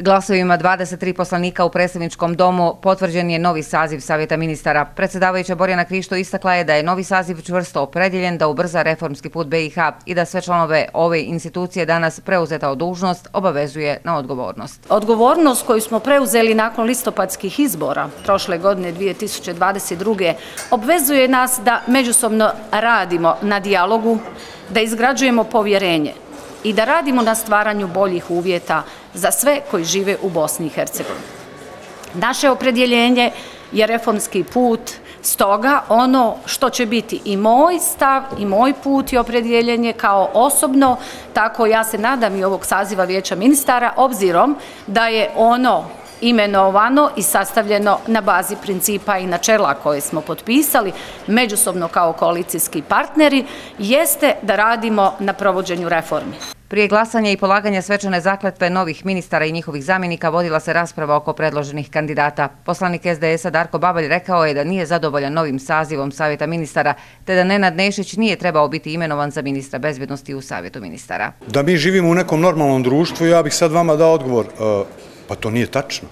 Glasovima 23 poslanika u predstavničkom domu potvrđen je novi saziv Savjeta ministara. Predsjedavajuća Borjana Krišto istakla je da je novi saziv čvrsto opredjeljen da ubrza reformski put BiH i da sve članove ove institucije danas preuzeta dužnost obavezuje na odgovornost. Odgovornost koju smo preuzeli nakon listopadskih izbora prošle godine 2022. obvezuje nas da međusobno radimo na dijalogu, da izgrađujemo povjerenje i da radimo na stvaranju boljih uvjeta za sve koji žive u Bosni i Hercegovini. Naše opredjeljenje je reformski put, stoga ono što će biti i moj stav i moj put i opredjeljenje kao osobno, tako ja se nadam i ovog saziva Vijeća ministara, obzirom da je ono imenovano i sastavljeno na bazi principa i načela koje smo potpisali međusobno kao koalicijski partneri, jeste da radimo na provođenju reformi. Prije glasanja i polaganja svečane zakletve novih ministara i njihovih zamjenika vodila se rasprava oko predloženih kandidata. Poslanik SDS-a Darko Babalj rekao je da nije zadovoljan novim sazivom Savjeta ministara, te da Nenad Nešić nije trebao biti imenovan za ministra bezbjednosti u Savjetu ministara. Da mi živimo u nekom normalnom društvu, ja bih sad vama dao odgovor. Pa to nije tačno.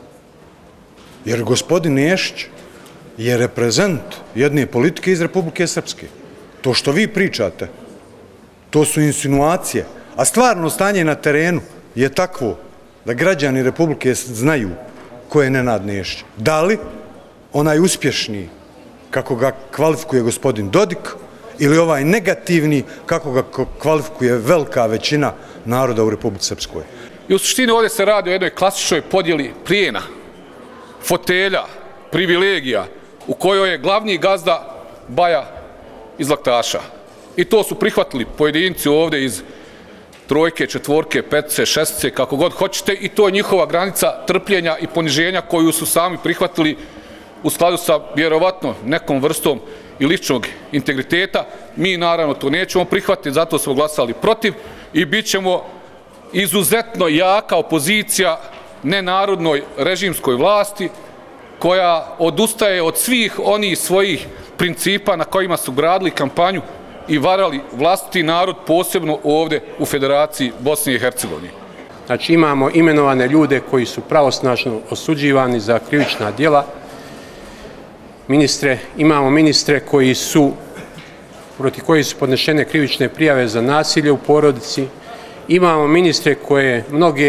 Jer gospodin Nešić je reprezent jedne politike iz Republike Srpske. To što vi pričate, to su insinuacije. A stvarno stanje na terenu je takvo da građani Republike znaju ko je Nenad Nešić. Da li onaj uspješni, kako ga kvalifikuje gospodin Dodik, ili ovaj negativni, kako ga kvalifikuje velika većina naroda u Republici Srpskoj. I u suštini ovdje se radi o jednoj klasičnoj podjeli plijena, fotelja, privilegija, u kojoj je glavni gazda baja iz laktaša. I to su prihvatili pojedinci ovdje iz trojke, četvorke, petice, šestice, kako god hoćete, i to je njihova granica trpljenja i poniženja koju su sami prihvatili u skladu sa vjerovatno nekom vrstom i ličnog integriteta. Mi naravno to nećemo prihvatiti, zato smo glasali protiv i bit ćemo izuzetno jaka opozicija nenarodnoj režimskoj vlasti koja odustaje od svih onih svojih principa na kojima su gradili kampanju i varali vlastiti narod, posebno ovdje u Federaciji Bosne i Hercegovine. Znači imamo imenovane ljude koji su pravosnažno osuđivani za krivična djela. Imamo ministre protiv kojih su podnešene krivične prijave za nasilje u porodici. Imamo ministre koje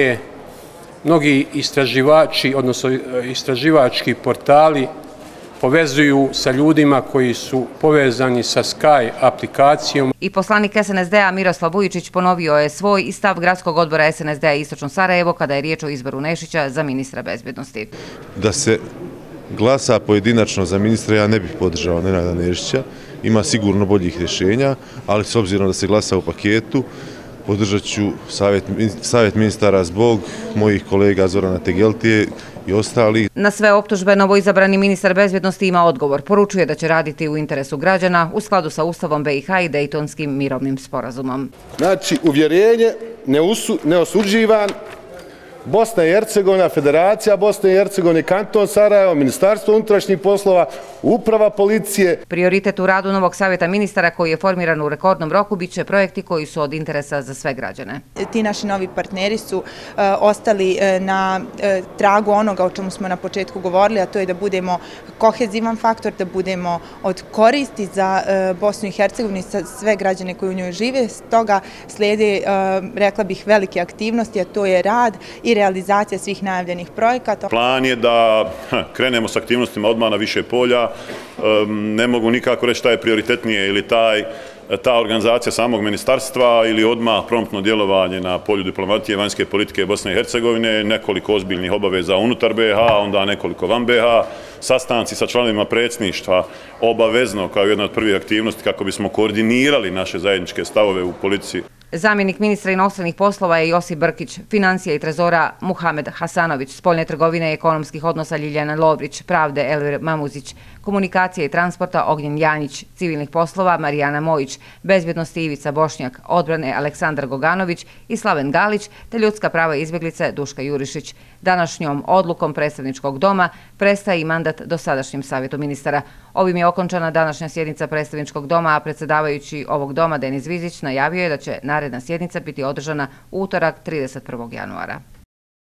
mnogi istraživači, odnosno istraživački portali povezuju sa ljudima koji su povezani sa Sky aplikacijom. I poslanik SNSD-a Miroslav Vujičić ponovio je svoj i stav Gradskog odbora SNSD-a Istočno Sarajevo kada je riječ o izboru Nešića za ministra bezbjednosti. Da se glasa pojedinačno za ministra, ja ne bih podržao Nenada Nešića. Ima sigurno boljih rješenja, ali s obzirom da se glasa u paketu, podržat ću savjet ministara zbog mojih kolega Zorana Tegeltije i ostali. Na sve optužbe novoizabrani ministar bezbjednosti ima odgovor. Poručuje da će raditi u interesu građana u skladu sa Ustavom BiH i Dejtonskim mirovnim sporazumom. Znači, uvjerenje, neosuđivan, Bosna i Hercegovina, Federacija Bosne i Hercegovine, Kanton Sarajevo, Ministarstvo unutrašnjih poslova, Uprava policije. Prioritet u radu novog savjeta ministara koji je formiran u rekordnom roku biće projekti koji su od interesa za sve građane. Ti naši novi partneri su ostali na tragu onoga o čemu smo na početku govorili, a to je da budemo kohezivan faktor, da budemo od koristi za Bosnu i Hercegovinu i sve građane koji u njoj žive. Stoga slijede, rekla bih, velike aktivnosti, a to je rad i realizacija svih najavljenih projekata. Plan je da krenemo s aktivnostima odmah na više polja. Ne mogu nikako reći šta je prioritetnije ili ta organizacija samog ministarstva ili odmah promptno djelovanje na polju diplomatije, vanjske politike Bosne i Hercegovine, nekoliko ozbiljnih obaveza unutar BiH, onda nekoliko van BiH, sastanci sa članovima predsjedništva obavezno kao jedna od prvih aktivnosti kako bismo koordinirali naše zajedničke stavove u politici. Zamjenik ministra inostranih poslova je Josip Brkić, financija i trezora Muhamed Hasanović, spoljne trgovine i ekonomskih odnosa Ljiljana Lovrić, pravde Elvir Mamuzić, komunikacije i transporta Ognjen Janjić, civilnih poslova Marijana Mojić, bezbjednosti Ivica Bošnjak, odbrane Aleksandar Goganović i Slaven Galić, te ljudska prava i izbjeglice Duška Jurišić. Današnjom odlukom predstavničkog doma prestaje i mandat dosadašnjem savjetu ministara. Ovim je okončana današnja sjednica predstavničkog doma, a predsjedavajući ovog doma Denis Vizić najavio je da će naredna sjednica biti održana u utorak 31. januara.